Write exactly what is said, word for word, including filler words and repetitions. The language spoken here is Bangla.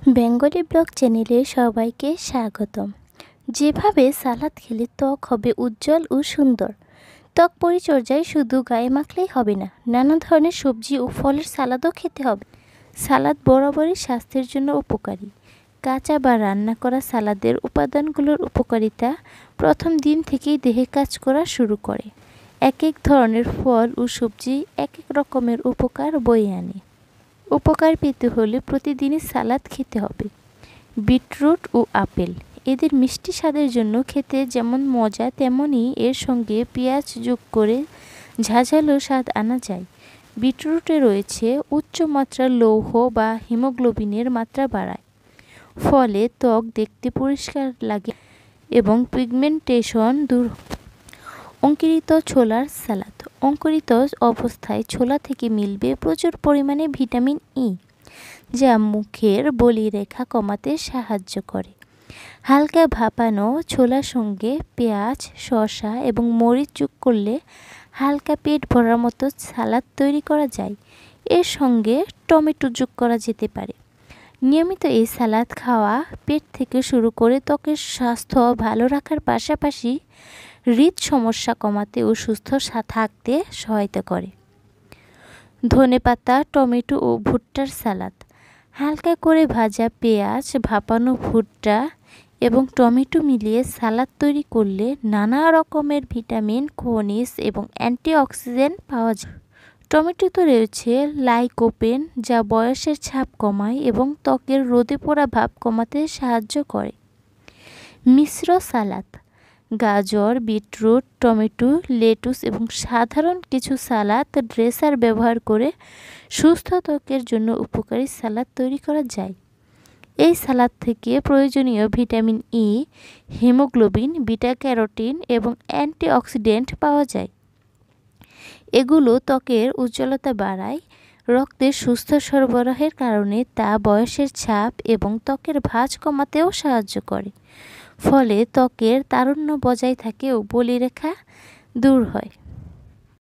বেঙ্গলি ব্লগ চ্যানেলে সবাইকে স্বাগতম। যেভাবে সালাদ খেলে ত্বক হবে উজ্জ্বল ও সুন্দর। ত্বক পরিচর্যায় শুধু গায়ে মাখলেই হবে না, নানা ধরনের সবজি ও ফলের সালাদও খেতে হবে। সালাদ বরাবরই স্বাস্থ্যের জন্য উপকারী। কাঁচা বা রান্না করা সালাদের উপাদানগুলোর উপকারিতা প্রথম দিন থেকেই দেহে কাজ করা শুরু করে। এক এক ধরনের ফল ও সবজি এক এক রকমের উপকার বয়ে আনে। উপকার পেতে হলে প্রতিদিনই সালাদ খেতে হবে। বিটরুট ও আপেল এদের মিষ্টি স্বাদের জন্য খেতে যেমন মজা, তেমনই এর সঙ্গে পেঁয়াজ যোগ করে ঝাঁঝালো স্বাদ আনা যায়। বিটরুটে রয়েছে উচ্চ মাত্রার লৌহ বা হিমোগ্লোবিনের মাত্রা বাড়ায়, ফলে ত্বক দেখতে পরিষ্কার লাগে এবং পিগমেন্টেশন দূর। অঙ্কুরিত ছোলার সালাদ। অঙ্কুরিত অবস্থায় ছোলা থেকে মিলবে প্রচুর পরিমাণে ভিটামিন ই, যা মুখের বলিরেখা কমাতে সাহায্য করে। হালকা ভাপানো ছোলার সঙ্গে পেঁয়াজ, শসা এবং মরিচ যোগ করলে হালকা পেট ভরার মতো সালাদ তৈরি করা যায়। এর সঙ্গে টমেটো যোগ করা যেতে পারে। নিয়মিত এই সালাদ খাওয়া পেট থেকে শুরু করে ত্বকের স্বাস্থ্য ভালো রাখার পাশাপাশি হৃদ সমস্যা কমাতে ও সুস্থ থাকতে সহায়তা করে। ধনেপাতা, টমেটো ও ভুট্টার সালাদ। হালকা করে ভাজা পেঁয়াজ, ভাপানো ভুট্টা এবং টমেটো মিলিয়ে সালাদ তৈরি করলে নানা রকমের ভিটামিন, খনিজ এবং অ্যান্টিঅক্সিডেন্ট পাওয়া যায়। টমেটোতে রয়েছে লাইকোপেন, যা বয়সের ছাপ কমায় এবং ত্বকের রোদে পোড়া ভাব কমাতে সাহায্য করে। মিশ্র সালাদ। গাজর, বিটরুট, টমেটো, লেটুস এবং সাধারণ কিছু সালাদ ড্রেসার ব্যবহার করে সুস্থ ত্বকের জন্য উপকারী সালাদ তৈরি করা যায়। এই সালাদ থেকে প্রয়োজনীয় vitamin E, haemoglobin, beta carotene এবং অ্যান্টিঅক্সিডেন্ট পাওয়া যায়। এগুলো ত্বকের উজ্জ্বলতা বাড়ায়, রক্তের সুস্থ সরবরাহের কারণে তা বয়সের ছাপ এবং ত্বকের ভাঁজ কমাতেও সাহায্য করে, ফলে ত্বকের তারুণ্য বজায় থাকে ও বলিরেখা দূর হয়।